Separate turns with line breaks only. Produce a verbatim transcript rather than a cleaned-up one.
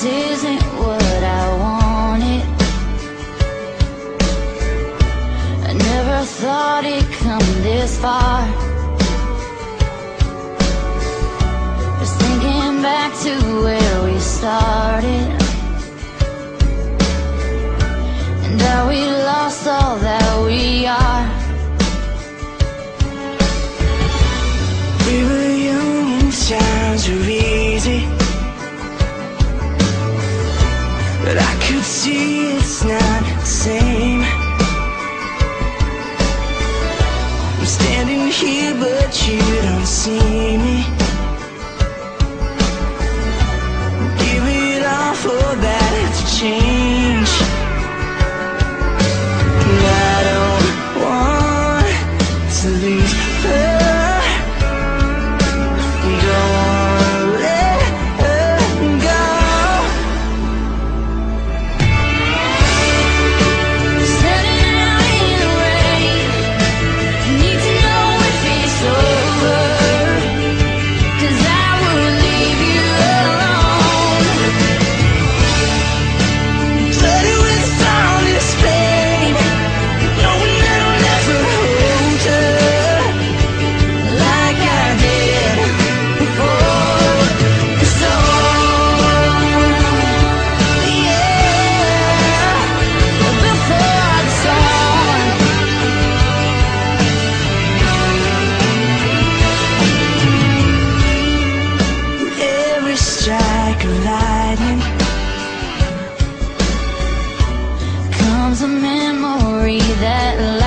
this isn't what I wanted. I never thought it'd come this far. Just thinking back to where we started, and how we lost all that we are.
We were young and times were easy, but I could see it's not the same. I'm standing here but you don't see me. Give it all for that to change. And I don't want to lose her. Don't wanna let her go.
Standing out in the rain, need to know if it's over, 'cause I would leave you alone.
Flooded with all this pain, knowing that I'll never hold her like I did before. So, yeah,
Before it's on,
every strike of lightning
comes a memory that